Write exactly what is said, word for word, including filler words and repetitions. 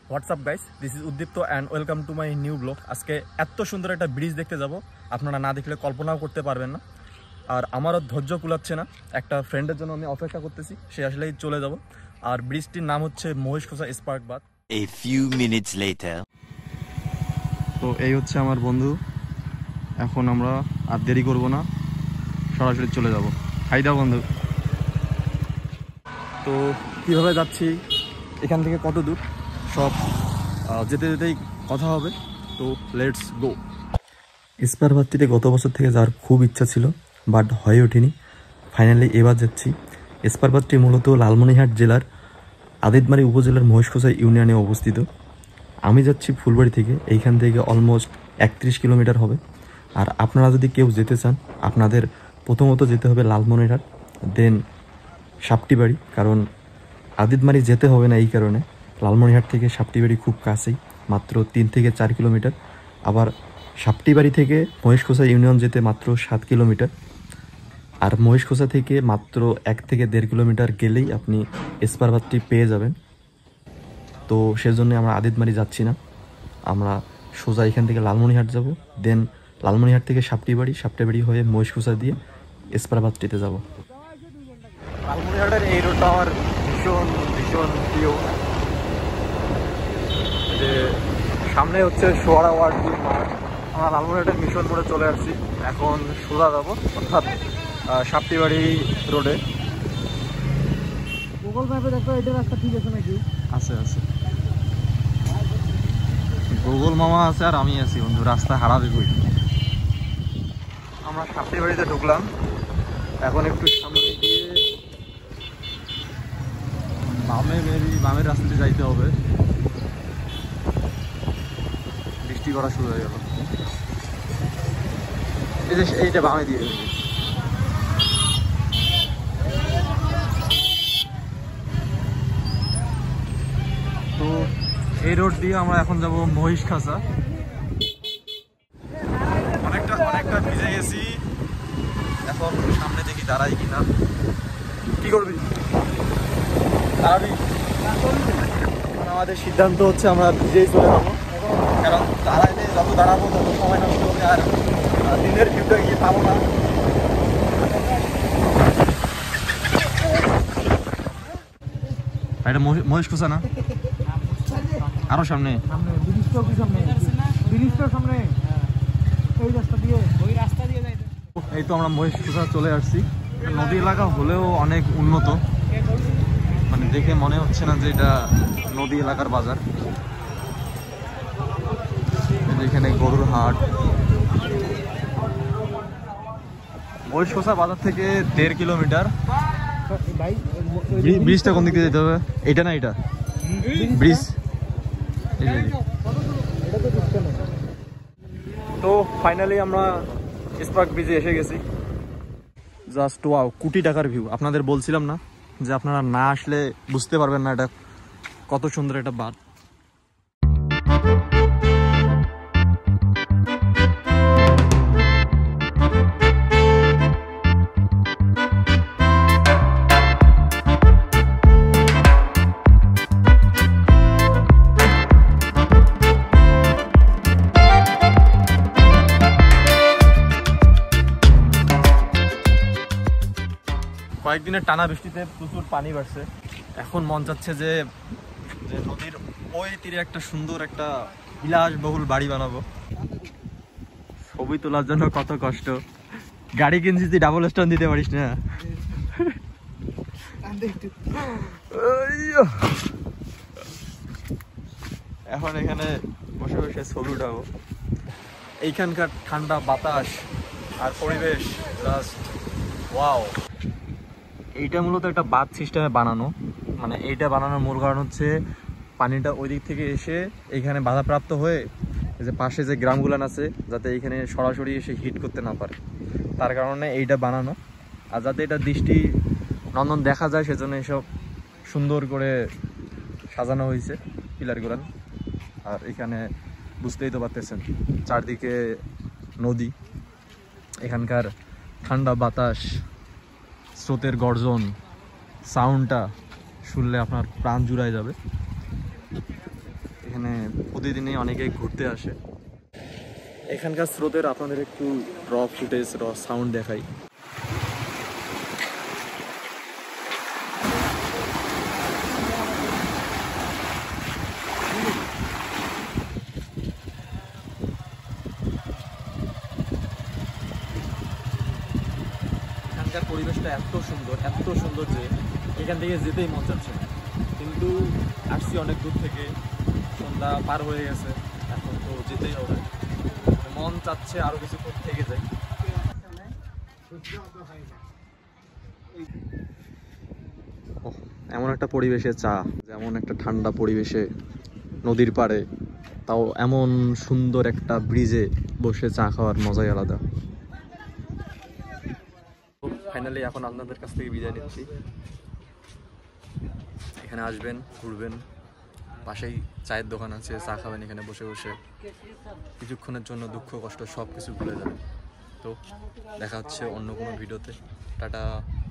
WhatsApp guys, this is Uddipta and welcome to my new blog. আজকে এত সুন্দর একটা ব্রিজ দেখতে যাব, আপনারা না দেখলে কল্পনাও করতে পারবেন না। আর আমারও ধৈর্য কুলাচ্ছে না, একটা ফ্রেন্ডের জন্য আমি অপেক্ষা করতেছি, সে আসলেই চলে যাব। আর ব্রিজটির নাম হচ্ছে মহিষখোসা স্পার্ক বাঁধ। A few minutes later. তো এই হচ্ছে আমার বন্ধু, এখন আমরা আর দেরি করব না, সরাসরি চলে যাব। হাই দাও বন্ধু। তো কীভাবে যাচ্ছি, এখান থেকে কত দূর, সব যেতে যেতেই কথা হবে। তো লেটস গো। স্পার বাঁধটিতে গত বছর থেকে যাওয়ার খুব ইচ্ছা ছিল, বাট হয়ে ওঠেনি। ফাইনালি এবার যাচ্ছি। স্পার বাঁধটি মূলত লালমনিরহাট জেলার আদিতমারি উপজেলার মহিষখোসা ইউনিয়নে অবস্থিত। আমি যাচ্ছি ফুলবাড়ি থেকে, এইখান থেকে অলমোস্ট একত্রিশ কিলোমিটার হবে। আর আপনারা যদি কেউ যেতে চান, আপনাদের প্রথমত যেতে হবে লালমনিরহাট, দেন সাপটিবাড়ি, কারণ আদিতমারি যেতে হবে না এই কারণে, লালমনিরহাট থেকে সাপটিবাড়ি খুব কাছেই, মাত্র তিন থেকে চার কিলোমিটার। আবার সাপটিবাড়ি থেকে মহিষখোসা ইউনিয়ন যেতে মাত্র সাত কিলোমিটার। আর মহিষখোসা থেকে মাত্র এক থেকে দেড় কিলোমিটার গেলেই আপনি স্পার বাঁধটি পেয়ে যাবেন। তো সেজন্য আমরা আদিতমারি যাচ্ছি না, আমরা সোজা এখান থেকে লালমনিরহাট যাব, দেন লালমনিরহাট থেকে সাপটিবাড়ি, সাপটিবাড়ি হয়ে মহিষখোসা দিয়ে স্পার বাঁধটিতে যাব। লালমনিরহাটের এই রোডটা আমার ভীষণ ভীষণ প্রিয়। যে সামনে হচ্ছে সোয়ারা ওয়ার্ড মাঠ, আমরা লালমনিরহাটের মিশন মোড়ে চলে আসছি, এখন সোজা যাবো, অর্থাৎ সাপটিবাড়ি রোডে। গুগল ম্যাপে দেখো এটা রাস্তা ঠিক আছে নাকি? আছে আছে, গুগল মামা আছে আর আমি আছি বন্ধু, রাস্তা হারাবে কই। আমরা সাপটিবাড়িতে ঢুকলাম, এখন একটু সামনে গিয়ে বামে মেবি বামের রাস্তাতে যাইতে হবে। বৃষ্টি করা শুরু হয়ে গেল, এই যে এইটা বামে দিয়ে। তো এই রোড দিয়ে আমরা এখন যাব মহিষখোসা। অনেকটা অনেকটা ভিজে গেছি, এখন সামনে দেখি দাঁড়াই কিনা। কি করবি, দাঁড়াবি? আমাদের সিদ্ধান্ত হচ্ছে আমরা ভিজেই চলে যাবো, কারণ দাঁড়াইলে যত দাঁড়াবো তত সময় নষ্ট হবে, আর দিনের ভিউটা গিয়ে পাবো না। এটা মহিষখোসা না, আরো সামনে এই তো আমরা মহিষখোসা চলে আসছি। নদী এলাকা হলেও অনেক উন্নত, মানে দেখে মনে হচ্ছে না যে এটা নদী এলাকার বাজার। এখানে গরুর হাট। মহিষখোসা বাজার থেকে দেড় কিলোমিটার। ব্রিজটা কোন দিক দিয়ে যেতে হবে? এটা না, এটা ব্রিজ। তো ফাইনালি আমরা স্পার্ক ব্রিজে এসে গেছি। জাস্ট ওয়াও, কোটি টাকার ভিউ। আপনাদের বলছিলাম না যে আপনারা না আসলে বুঝতে পারবেন না এটা কত সুন্দর একটা বাঁধ। কয়েকদিনের টানা বৃষ্টিতে প্রচুর পানি বাড়ছে, এখন মন চাচ্ছে যে নদীর ওই তীরে একটা সুন্দর একটা বিলাসবহুল বাড়ি বানাবো। ছবি তোলার জন্য কত কষ্ট, গাড়ি কিনছি তুই ডাবল স্ট্যান্ড দিতে পারিস না। এখন এখানে বসে বসে ছবি উঠাবো। এইখানকার ঠান্ডা বাতাস আর পরিবেশ জাস্ট ওয়াও। এইটা মূলত একটা বাঁধ সিস্টেমে বানানো, মানে এইটা বানানোর মূল কারণ হচ্ছে পানিটা ওই দিক থেকে এসে এইখানে বাধাপ্রাপ্ত হয়ে যে পাশে যে গ্রামগুলান আছে যাতে এইখানে সরাসরি এসে হিট করতে না পারে, তার কারণে এইটা বানানো। আর যাতে এটা দৃষ্টি নন্দন দেখা যায় সেজন্য এসব সুন্দর করে সাজানো হয়েছে পিলারগুলান। আর এখানে বুঝতেই তো পারতেছেন চারদিকে নদী, এখানকার ঠান্ডা বাতাস, স্রোতের গর্জন, সাউন্ডটা শুনলে আপনার প্রাণ জুড়ায় যাবে। এখানে প্রতিদিনই অনেকেই ঘুরতে আসে। এখানকার স্রোতের আপনাদের একটু র ফুটেজ র সাউন্ড দেখাই। এখানকার পরিবেশটা এত সুন্দর এত সুন্দর যে এখান থেকে যেতেই মন চাচ্ছে না, কিন্তু আসছি অনেক দূর থেকে, সন্ধ্যা পার হয়ে গেছে, এখন তো যেতেই হবে, মন চাচ্ছে আরো কিছুক্ষণ থেকে যাই। এমন একটা পরিবেশে চা, যেমন একটা ঠান্ডা পরিবেশে নদীর পাড়ে, তাও এমন সুন্দর একটা ব্রিজে বসে চা খাওয়ার মজাই আলাদা। ফাইনালি এখন আপনাদের কাছ থেকে বিদায় নিচ্ছি। এখানে আসবেন, ঘুরবেন, পাশেই চায়ের দোকান আছে, চা খাবেন এখানে বসে বসে, কিছুক্ষণের জন্য দুঃখ কষ্ট সব কিছু ভুলে যাবেন। তো দেখা হচ্ছে অন্য কোনো ভিডিওতে। টাটা।